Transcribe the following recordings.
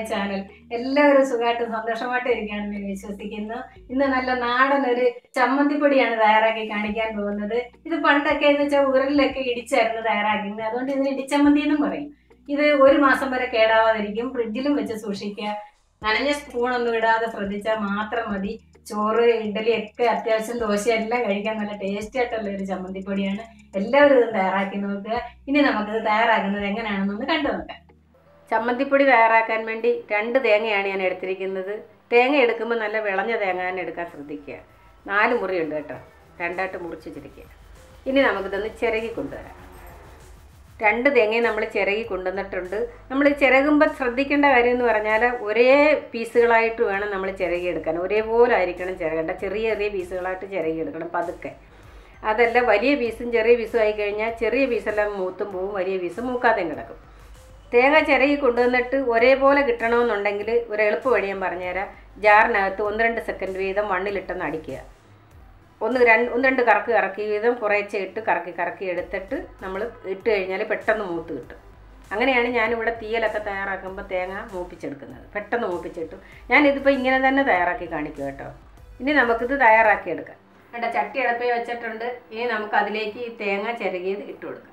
Channel. എല്ലാവരും സുഖമായിട്ടും സന്തോഷമായിട്ടും ഇരിക്കുകയാണെന്ന് വിശ്വസിക്കുന്നു. ഇന്ന് നല്ല നാടൻ ഒരു ചമ്മന്തിപ്പൊടിയാണ് തയ്യാറാക്കി കാണിക്കാൻ പോകുന്നത്. ഇത് പണ്ടൊക്കെ എന്ന് വെച്ചാൽ ഉരലിലൊക്കെ ഇടിച്ചായിരുന്നു തയ്യാറാക്കുന്നത്. അതുകൊണ്ട് ഇതിന് ഇടിച്ചമ്മന്തി എന്നും പറയും. ഇത് 1 മാസം വരെ കേടാവാതിരിക്കും. ഫ്രിഡ്ജിലും വെച്ച് സൂക്ഷിക്കുക. നനഞ്ഞ സ്പൂണൊന്നും ഇടാതെ ശ്രദ്ധിച്ചാൽ മാത്രം മതി. ചോറ്, ഇഡ്ഡലി ഒക്കെ അത്യാവശ്യം ദോശ എല്ലാം കഴിക്കാൻ നല്ല ടേസ്റ്റി ആയിട്ടുള്ള ഒരു ചമ്മന്തിപ്പൊടിയാണ്. എല്ലാവരും ഇത് തയ്യാറാക്കി നോക്കുക. ഇനി നമുക്കിത് തയ്യാറാക്കുന്നത് എങ്ങനെയാണെന്നൊന്ന് കണ്ടു നോക്കാം. ചമ്മന്തിപ്പൊടി തയ്യാറാക്കാൻ വേണ്ടി 2 തേങ്ങയാണ് ഞാൻ എടുത്തിരിക്കുന്നത്. തേങ്ങ എടുക്കുമ്പോൾ നല്ല വിളഞ്ഞ തേങ്ങ തന്നെ എടുക്കാൻ ശ്രദ്ധിക്കുക. 4 മുറിയുണ്ട് കേട്ടോ, 2ആയിട്ട് മുറിച്ച് വെച്ചിരിക്കുക. ഇനി നമുക്കിതൊന്ന് ചിരകി കൊണ്ടുവരാം. 2 തേങ്ങയും നമ്മൾ ചിരകി കൊണ്ടുവന്നിട്ടുണ്ട്. നമ്മൾ ചിരകുമ്പോൾ ശ്രദ്ധിക്കേണ്ട കാര്യം എന്ന് പറഞ്ഞാൽ ഒരേ പീസുകളായിട്ട് വേണം നമ്മൾ ചിരകിയെടുക്കാൻ. ഒരേപോലെ ആയിരിക്കണം ചിരകേണ്ട. ചെറിയ ചെറിയ പീസുകളായിട്ട് ചിരകിയെടുക്കണം പതുക്കെ. അതല്ല വലിയ പീസും ചെറിയ പീസും ആയിക്കഴിഞ്ഞാൽ ചെറിയ പീസെല്ലാം മൂത്തും പോവും, വലിയ പീസ് മൂക്കാതെയും കിടക്കും. തേങ്ങ ചിരകി കൊണ്ടുവന്നിട്ട് ഒരേപോലെ കിട്ടണമെന്നുണ്ടെങ്കിൽ ഒരു എളുപ്പ വഴി ഞാൻ പറഞ്ഞുതരാം. ജാറിനകത്ത് 1-2 സെക്കൻഡ് വീതം മണ്ണിലിട്ടൊന്ന് അടിക്കുക. 1-2 കറക്കി വീതം കുറേശ്ശെ ഇട്ട് കറക്കി എടുത്തിട്ട് നമ്മൾ ഇട്ട് കഴിഞ്ഞാൽ പെട്ടെന്ന് മൂത്ത് കിട്ടും. അങ്ങനെയാണ് ഞാനിവിടെ തീയലൊക്കെ തയ്യാറാക്കുമ്പോൾ തേങ്ങ മൂപ്പിച്ചെടുക്കുന്നത്. പെട്ടെന്ന് മൂപ്പിച്ചിട്ടു. ഞാനിതിപ്പോൾ ഇങ്ങനെ തന്നെ തയ്യാറാക്കി കാണിക്കും കേട്ടോ. ഇനി നമുക്കിത് തയ്യാറാക്കിയെടുക്കാം. കേട്ടോ, ചട്ടി അടുപ്പിൽ വെച്ചിട്ടുണ്ട്. ഇനി നമുക്ക് അതിലേക്ക് ഈ തേങ്ങ ചിരകിയത് ഇട്ട് കൊടുക്കാം.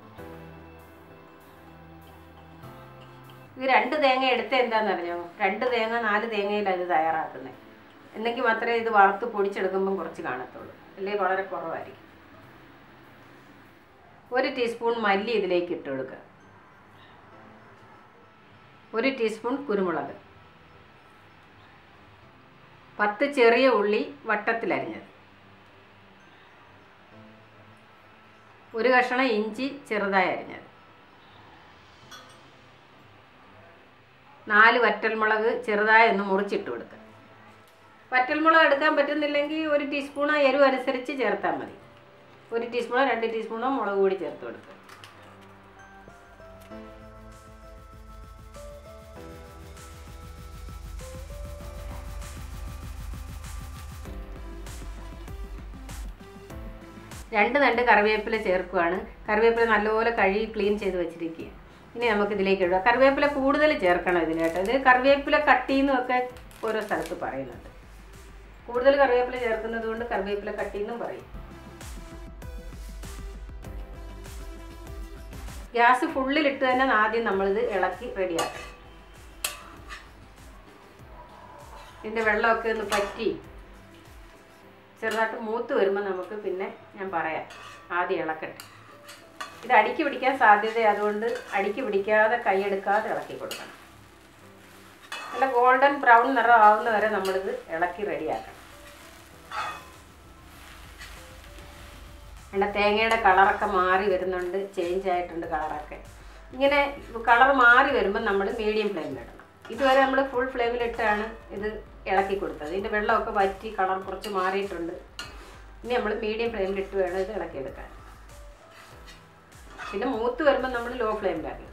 ഇത് 2 തേങ്ങ എടുത്ത എന്താണെന്നറിഞ്ഞോ? 2 തേങ്ങ 4 തേങ്ങയിലാണ് ഇത് തയ്യാറാക്കുന്നത്. എന്നെങ്കിൽ മാത്രമേ ഇത് വറുത്ത് പൊടിച്ചെടുക്കുമ്പം കുറച്ച് കാണത്തുള്ളൂ, അല്ലെങ്കിൽ വളരെ കുറവായിരിക്കും. 1 ടീസ്പൂൺ മല്ലി ഇതിലേക്ക് ഇട്ട് കൊടുക്കുക. 1 ടീസ്പൂൺ കുരുമുളക്, 10 ചെറിയ ഉള്ളി വട്ടത്തിലരിഞ്ഞത്, 1 കഷ്ണം ഇഞ്ചി ചെറുതായി അരിഞ്ഞത്, 4 വറ്റൽമുളക് ചെറുതായി ഒന്ന് മുറിച്ചിട്ട് കൊടുക്കുക. വറ്റൽമുളക് എടുക്കാൻ പറ്റുന്നില്ലെങ്കിൽ 1 ടീസ്പൂൺ എരിവ് അനുസരിച്ച് ചേർത്താൽ മതി. 1 ടീസ്പൂണോ 2 ടീസ്പൂണോ മുളക് പൊടി ചേർത്ത് കൊടുക്കുക. രണ്ട് തണ്ട് കറിവേപ്പില ചേർക്കുകയാണ്. കറിവേപ്പില നല്ലപോലെ കഴുകി ക്ലീൻ ചെയ്ത് വെച്ചിരിക്കുക. ഇനി നമുക്കിതിലേക്ക് ഇടുക. കറിവേപ്പില കൂടുതൽ ചേർക്കണം ഇതിന് കേട്ടോ. ഇത് കറിവേപ്പില കട്ടി എന്നൊക്കെ ഓരോ സ്ഥലത്ത് പറയുന്നുണ്ട്. കൂടുതൽ കറിവേപ്പില ചേർക്കുന്നത് കൊണ്ട് കറിവേപ്പില കട്ടി എന്നും പറയും. ഗ്യാസ് ഫുള്ളിലിട്ട് തന്നെ ആദ്യം നമ്മളിത് ഇളക്കി റെഡിയാക്കണം. ഇതിൻ്റെ വെള്ളമൊക്കെ ഒന്ന് പറ്റി ചെറുതായിട്ട് മൂത്ത് വരുമ്പോൾ നമുക്ക് പിന്നെ ഞാൻ പറയാം. ആദ്യം ഇളക്കട്ടെ. ഇത് അടിക്ക് പിടിക്കാൻ സാധ്യത, അതുകൊണ്ട് അടിക്ക് പിടിക്കാതെ കൈയെടുക്കാതെ ഇളക്കി കൊടുക്കണം. നല്ല ഗോൾഡൻ ബ്രൗൺ നിറം ആവുന്ന വരെ നമ്മളിത് ഇളക്കി റെഡിയാക്കണം. എൻ്റെ തേങ്ങയുടെ കളറൊക്കെ മാറി വരുന്നുണ്ട്, ചേഞ്ച് ആയിട്ടുണ്ട് കളറൊക്കെ. ഇങ്ങനെ കളർ മാറി വരുമ്പോൾ നമ്മൾ മീഡിയം ഫ്ലെയിമിലിടണം. ഇതുവരെ നമ്മൾ ഫുൾ ഫ്ലെയിമിലിട്ടാണ് ഇത് ഇളക്കി കൊടുത്തത്. ഇതിൻ്റെ വെള്ളമൊക്കെ വറ്റി കളർ കുറച്ച് മാറിയിട്ടുണ്ട്. ഇനി നമ്മൾ മീഡിയം ഫ്ലെയിമിലിട്ട് വേണം ഇത് ഇളക്കിയെടുക്കാൻ. പിന്നെ മൂത്ത് വരുമ്പോൾ നമ്മൾ ലോ ഫ്ലെയിമിലാക്കി.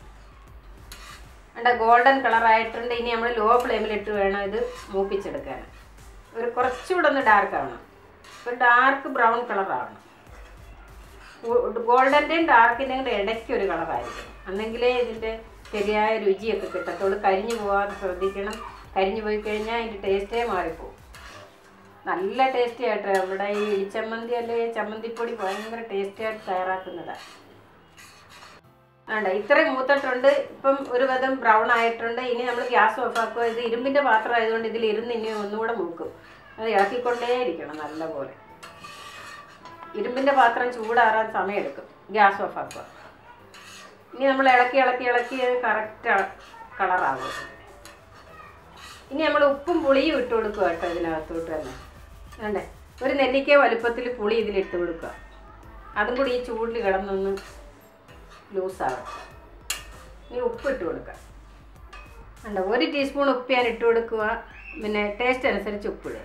എൻ്റെ ഗോൾഡൻ കളറായിട്ടുണ്ട്. ഇനി നമ്മൾ ലോ ഫ്ലെയിമിലിട്ട് വേണം ഇത് മൂപ്പിച്ചെടുക്കാൻ. ഒരു കുറച്ചുകൂടെ ഒന്ന് ഡാർക്ക് ആവണം. ഒരു ഡാർക്ക് ബ്രൗൺ കളറാവണം. ഗോൾഡൻ്റെയും ഡാർക്കിൻ്റെയും കൂടെ ഇടയ്ക്ക് ഒരു കളറായിരിക്കും. അന്നെങ്കിലേ ഇതിൻ്റെ ശരിയായ രുചിയൊക്കെ കിട്ടത്തുള്ളൂ. കരിഞ്ഞു പോകാതെ ശ്രദ്ധിക്കണം. കരിഞ്ഞു പോയി കഴിഞ്ഞാൽ അതിൻ്റെ ടേസ്റ്റേ മാറിപ്പോവും. നല്ല ടേസ്റ്റി ആയിട്ട് ഇവിടെ ഈ ഇടിച്ചമ്മന്തി അല്ലെങ്കിൽ ചമ്മന്തിപ്പൊടി ഭയങ്കര ടേസ്റ്റി ആയിട്ട് തയ്യാറാക്കുന്നതാണ്. വേണ്ട, ഇത്രയും മൂത്തിട്ടുണ്ട്. ഇപ്പം ഒരു വിധം ബ്രൗൺ ആയിട്ടുണ്ട്. ഇനി നമ്മൾ ഗ്യാസ് ഓഫാക്കുക. ഇത് ഇരുമ്പിൻ്റെ പാത്രം ആയതുകൊണ്ട് ഇതിലിരുന്ന് ഇനി ഒന്നുകൂടെ മൂക്കും. അത് ഇളക്കിക്കൊണ്ടേ ഇരിക്കണം നല്ലപോലെ. ഇരുമ്പിൻ്റെ പാത്രം ചൂടാറാൻ സമയമെടുക്കും. ഗ്യാസ് ഓഫാക്കുക. ഇനി നമ്മൾ ഇളക്കി കറക്റ്റ് കളറാകും. ഇനി നമ്മൾ ഉപ്പും പുളിയും ഇട്ട് കൊടുക്കുക കേട്ടോ ഇതിനകത്തോട്ട് തന്നെ. വേണ്ടേ, ഒരു നെല്ലിക്ക വലുപ്പത്തിൽ പുളി ഇതിലിട്ട് കൊടുക്കുക. അതും കൂടി ഈ ചൂടിൽ കിടന്നൊന്ന് ലൂസാകും. ഇനി ഉപ്പിട്ട് കൊടുക്കുക. വേണ്ട, 1 ടീസ്പൂൺ ഉപ്പ് ഞാൻ ഇട്ട് കൊടുക്കുക. പിന്നെ ടേസ്റ്റ് അനുസരിച്ച് ഉപ്പിടുക.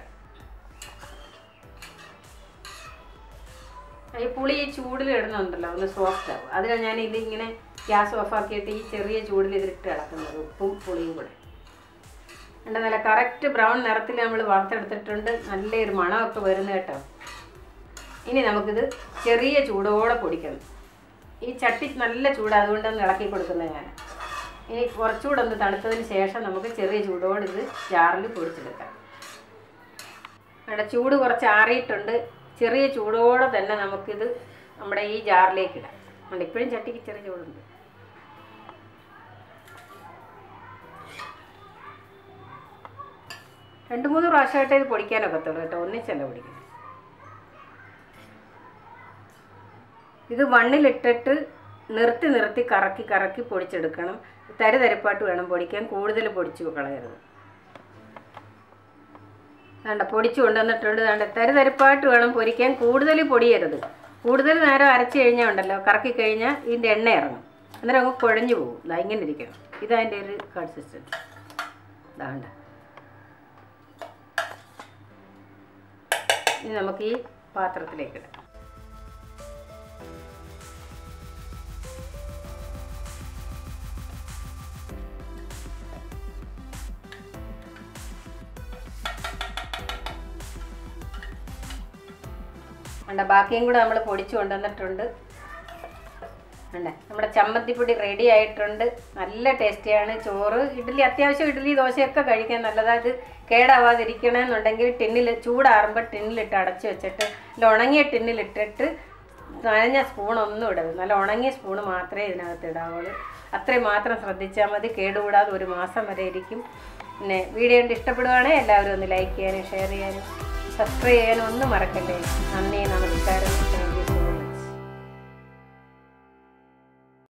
ഈ പുളി ഈ ചൂടിൽ ഇടുന്നുണ്ടല്ലോ ഒന്ന് സോഫ്റ്റ് ആവും. അതിനാണ് ഞാൻ ഇതിങ്ങനെ ഗ്യാസ് ഓഫാക്കിയിട്ട് ഈ ചെറിയ ചൂടിൽ ഇതിലിട്ട് ഇളക്കുന്നത്, ഉപ്പും പുളിയും കൂടെ. എൻ്റെ നല്ല കറക്റ്റ് ബ്രൗൺ നിറത്തിൽ നമ്മൾ വറുത്തെടുത്തിട്ടുണ്ട്. നല്ലൊരു മണമൊക്കെ വരുന്നത് കേട്ടോ. ഇനി നമുക്കിത് ചെറിയ ചൂടോടെ പൊടിക്കണം. ഈ ചട്ടി നല്ല ചൂടാണ്, അതുകൊണ്ടൊന്ന് ഇളക്കി കൊടുക്കുന്നത് ഞാൻ. ഇനി കുറച്ചുകൂടെ ഒന്ന് തണുത്തതിന് ശേഷം നമുക്ക് ചെറിയ ചൂടോടെ ഇത് ജാറിൽ പൊടിച്ചെടുക്കാം. അവിടെ ചൂട് കുറച്ച് ആറിയിട്ടുണ്ട്. ചെറിയ ചൂടോടെ തന്നെ നമുക്കിത് നമ്മുടെ ഈ ജാറിലേക്ക് ഇടാം. അതുകൊണ്ട് ഇപ്പോഴും ചട്ടിക്ക് ചെറിയ ചൂടുണ്ട്. രണ്ട് മൂന്ന് പ്രാവശ്യമായിട്ട് ഇത് പൊടിക്കാനൊക്കത്തുള്ളൂ കേട്ടോ, ഒന്നിച്ചല്ല പൊടിക്കുന്നത്. ഇത് വണ്ണിലിട്ടിട്ട് നിർത്തി നിർത്തി കറക്കി കറക്കി പൊടിച്ചെടുക്കണം. തരിതരിപ്പാട്ട് വേണം പൊടിക്കാൻ, കൂടുതൽ പൊടിച്ച് കളയരുത്. വേണ്ട പൊടിച്ചു കൊണ്ടുവന്നിട്ടുണ്ട്. വേണ്ട തരിതരിപ്പാട്ട് വേണം പൊരിക്കാൻ, കൂടുതൽ പൊടിയരുത്. കൂടുതൽ നേരം അരച്ച് കഴിഞ്ഞാൽ ഉണ്ടല്ലോ, കറക്കി കഴിഞ്ഞാൽ ഇതിൻ്റെ എണ്ണ ഇറങ്ങും, അന്നേരം അങ്ങ് കുഴഞ്ഞു പോകും. ഇതാ ഇങ്ങനെ ഇരിക്കണം. ഇതതിൻ്റെ ഒരു കൺസിസ്റ്റൻസി. ഇതാണ്ട. ഇനി നമുക്ക് ഈ പാത്രത്തിലേക്ക് ഇടാം. വേണ്ട ബാക്കിയും കൂടെ നമ്മൾ പൊടിച്ചു കൊണ്ടുവന്നിട്ടുണ്ട്. വേണ്ട നമ്മുടെ ചമ്മന്തിപ്പൊടി റെഡി ആയിട്ടുണ്ട്. നല്ല ടേസ്റ്റിയാണ്. ചോറ്, ഇഡ്ഡലി, അത്യാവശ്യം ഇഡ്ഡലി ദോശയൊക്കെ കഴിക്കാൻ നല്ലതാണ്. ഇത് കേടാവാതിരിക്കണമെന്നുണ്ടെങ്കിൽ ടിന്നിൽ ചൂടാറുമ്പോൾ ടിന്നിലിട്ട് അടച്ചു വെച്ചിട്ട്, നല്ല ഉണങ്ങിയ ടിന്നിലിട്ടിട്ട് നനഞ്ഞ സ്പൂണൊന്നും ഇടരുത്. നല്ല ഉണങ്ങിയ സ്പൂണ് മാത്രമേ ഇതിനകത്ത് ഇടാവുള്ളൂ. അത്രയും മാത്രം ശ്രദ്ധിച്ചാൽ മതി. കേടുകൂടാതെ ഒരു മാസം വരെ ഇരിക്കും. പിന്നെ വീഡിയോ കണ്ട് ഇഷ്ടപ്പെടുവാണെങ്കിൽ എല്ലാവരും ഒന്ന് ലൈക്ക് ചെയ്യാനും ഷെയർ ചെയ്യാനും സബ്സ്ക്രൈബ് ചെയ്യാനും ഒന്നും മറക്കല്ലേ. നന്ദി, നമസ്കാരം.